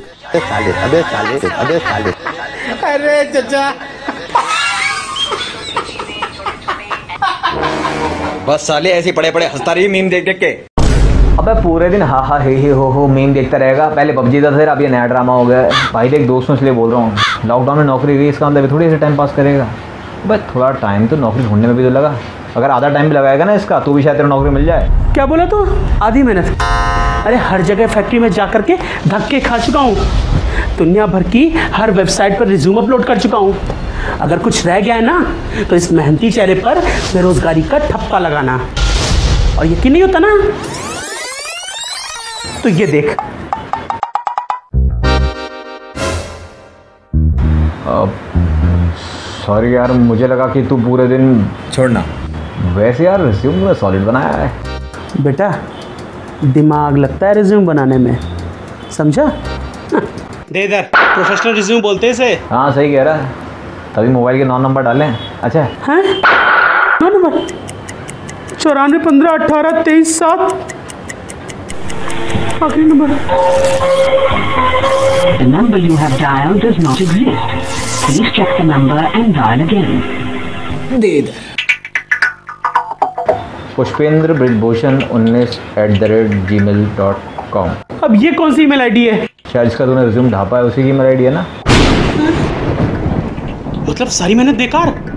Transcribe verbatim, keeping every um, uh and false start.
साले अबे साले अबे साले। अरे चचा बस साले ऐसे पड़े पड़े हंसता रही मीम देख देख के। अबे पूरे दिन हा हा हे हे हो हो मीम देखता रहेगा। पहले पबजी था, फिर अब ये नया ड्रामा हो गया है। भाई देख दोस्तों इसलिए बोल रहा हूँ, लॉकडाउन में नौकरी गई, इसका मतलब थोड़ी ऐसे टाइम पास करेगा। बस थोड़ा टाइम तो नौकरी ढूंढने में भी तो लगा। अगर आधा टाइम भी लगाएगा ना इसका, तो भी शायद तेरा नौकरी मिल जाए। क्या बोला तू? आधी मेहनत? अरे हर जगह फैक्ट्री में जा करके धक्के खा चुका हूँ। दुनिया भर की हर वेबसाइट पर रिज्यूम अपलोड कर चुका हूँ। अगर कुछ रह गया है ना, तो इस मेहनती चेहरे पर बेरोजगारी का ठप्पा लगाना। और यकीन नहीं होता ना, तो ये देख। सॉरी यार, मुझे लगा कि तू पूरे दिन। छोड़ना। वैसे यार रिज्यूम में सॉलिड बनाया है। बेटा दिमाग लगता है रिज्यूम बनाने में, समझा? दे इधर, प्रोफेशनल रिज्यूम बोलते हैं इसे। हाँ सही कह रहा है, तभी मोबाइल के नौ नंबर डालें। अच्छा हैं? नौ नंबर? चौरानवे पंद्रह अठारह तेईस सात आखिरी number. The number you have dialed does not exist. Please check the number and dial again. दे इधर। पुष्पेंद्र ब्रिजभूषण उन्नीस at the rate gmail dot com. अब ये कौन सी ईमेल आईडी है? शायद इसका तूने रिज्यूम ढापा है, उसी की ईमेल आईडी है ना। मतलब सारी मेहनत बेकार?